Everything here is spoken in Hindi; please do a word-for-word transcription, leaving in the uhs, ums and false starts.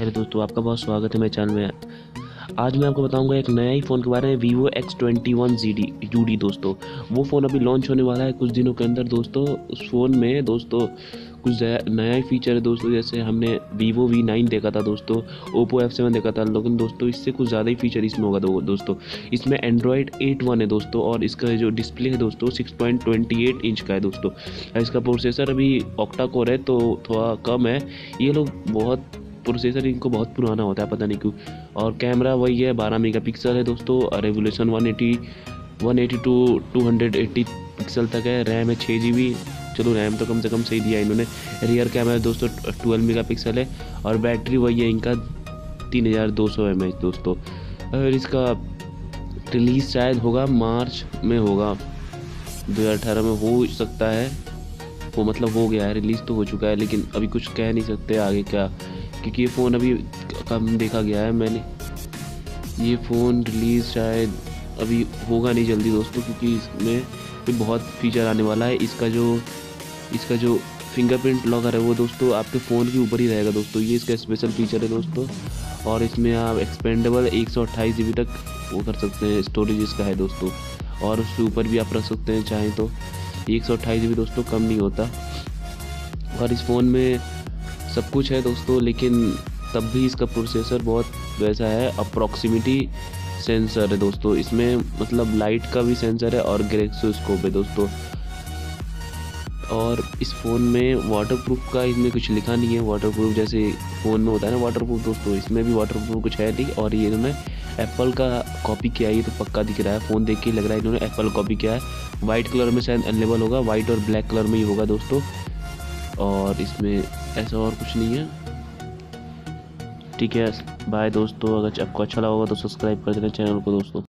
हेलो दोस्तों, आपका बहुत स्वागत है मेरे चैनल में। आज मैं आपको बताऊंगा एक नया ही फ़ोन के बारे में, Vivo X twenty one G D U D दोस्तों। वो फ़ोन अभी लॉन्च होने वाला है कुछ दिनों के अंदर दोस्तों। उस फ़ोन में दोस्तों कुछ नया ही फीचर है दोस्तों। जैसे हमने वीवो वी नाइन देखा था दोस्तों, ओप्पो एफ सेवन देखा था, लेकिन दोस्तों इससे कुछ ज़्यादा ही फीचर इसमें होगा दो, दोस्तों। इसमें एंड्रॉयड एट वन है दोस्तों, और इसका जो डिस्प्ले है दोस्तों six point two eight inch का है दोस्तों। इसका प्रोसेसर अभी ऑक्टा कोर है तो थोड़ा कम है। ये लोग बहुत प्रोसेसर इनको बहुत पुराना होता है, पता नहीं क्यों। और कैमरा वही है, बारह मेगापिक्सल है दोस्तों, और revolution one eighty one eighty two two hundred eighty pixel तक है। रैम है छः जी बी, चलो रैम तो कम से कम सही दिया इन्होंने। रियर कैमरा दोस्तों ट्वेल्व मेगापिक्सल है, और बैटरी वही है इनका तीन हज़ार दो सौ एम एच दोस्तों। और इसका रिलीज़ शायद होगा मार्च में, होगा दो हज़ार अठारह में हो सकता है। वो मतलब हो गया है, रिलीज़ तो हो चुका है, लेकिन अभी कुछ कह नहीं सकते आगे क्या, क्योंकि ये फ़ोन अभी कम देखा गया है मैंने। ये फ़ोन रिलीज़ शायद अभी होगा नहीं जल्दी दोस्तों, क्योंकि इसमें भी बहुत फीचर आने वाला है। इसका जो इसका जो फिंगरप्रिंट लॉकर है वो दोस्तों आपके फ़ोन के ऊपर ही रहेगा दोस्तों। ये इसका स्पेशल फीचर है दोस्तों। और इसमें आप एक्सपेंडेबल एक सौ अट्ठाईस जी बी तक वो कर सकते हैं, स्टोरेज इसका है दोस्तों। और उसके ऊपर भी आप रख सकते हैं चाहें तो। एक सौ अट्ठाईस जी बी दोस्तों कम नहीं होता। और इस फ़ोन में सब कुछ है दोस्तों, लेकिन तब भी इसका प्रोसेसर बहुत वैसा है। अप्रॉक्सिमिटी सेंसर है दोस्तों इसमें, मतलब लाइट का भी सेंसर है और गैलेक्सियोस्कोप है दोस्तों। और इस फ़ोन में वाटरप्रूफ का इसमें कुछ लिखा नहीं है। वाटरप्रूफ जैसे फ़ोन में होता है ना वाटरप्रूफ दोस्तों, इसमें भी वाटरप्रूफ कुछ है नहीं। और ये इन्होंने एप्पल का कॉपी किया है, ये तो पक्का दिख रहा है, फ़ोन देख के लग रहा है इन्होंने एप्पल कॉपी किया है। वाइट कलर में शायद अवेलेबल होगा, वाइट और ब्लैक कलर में ही होगा दोस्तों। और इसमें ऐसा और कुछ नहीं है। ठीक है, बाय दोस्तों। अगर आपको अच्छा लगा होगा तो सब्सक्राइब कर देना चैनल को दोस्तों।